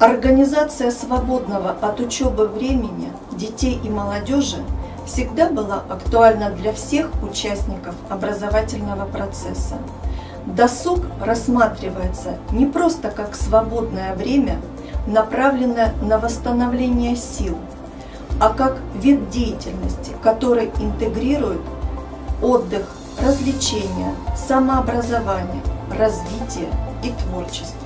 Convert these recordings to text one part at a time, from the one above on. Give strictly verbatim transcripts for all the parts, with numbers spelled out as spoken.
Организация свободного от учебы времени детей и молодежи всегда была актуальна для всех участников образовательного процесса. Досуг рассматривается не просто как свободное время, направленное на восстановление сил, а как вид деятельности, который интегрирует отдых, развлечения, самообразование, развитие и творчество.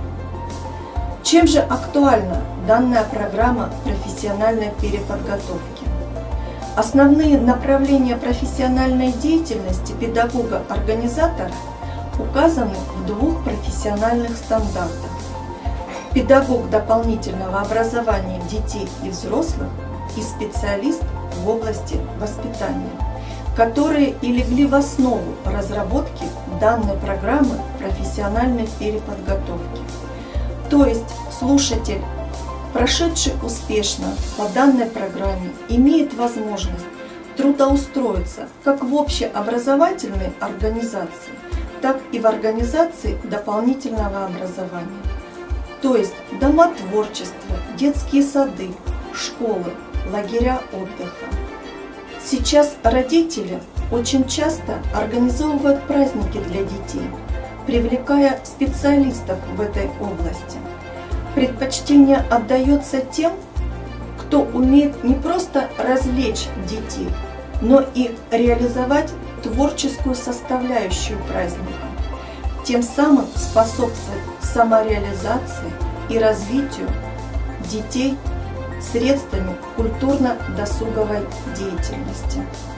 Чем же актуальна данная программа профессиональной переподготовки? Основные направления профессиональной деятельности педагога-организатора указаны в двух профессиональных стандартах. Педагог дополнительного образования детей и взрослых и специалист в области воспитания, которые и легли в основу разработки данной программы профессиональной переподготовки. То есть слушатель, прошедший успешно по данной программе, имеет возможность трудоустроиться как в общеобразовательной организации, так и в организации дополнительного образования. То есть дома творчества, детские сады, школы, лагеря отдыха. Сейчас родители очень часто организовывают праздники для детей, привлекая специалистов в этой области. Предпочтение отдается тем, кто умеет не просто развлечь детей, но и реализовать творческую составляющую праздника, тем самым способствовать самореализации и развитию детей средствами культурно-досуговой деятельности.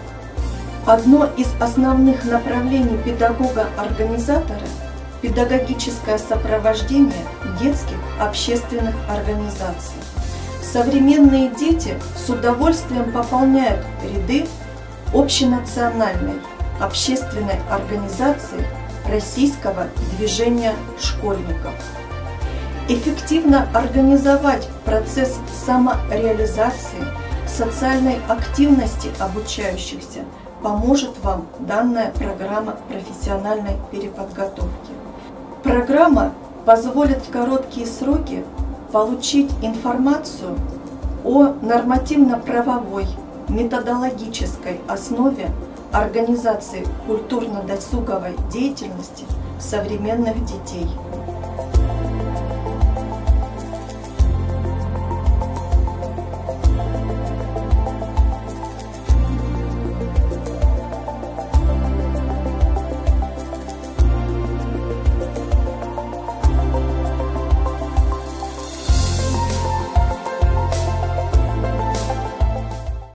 Одно из основных направлений педагога-организатора – педагогическое сопровождение детских общественных организаций. Современные дети с удовольствием пополняют ряды общенациональной общественной организации Российского движения школьников. Эффективно организовать процесс самореализации, социальной активности обучающихся поможет вам данная программа профессиональной переподготовки. Программа позволит в короткие сроки получить информацию о нормативно-правовой, методологической основе организации культурно-досуговой деятельности современных детей.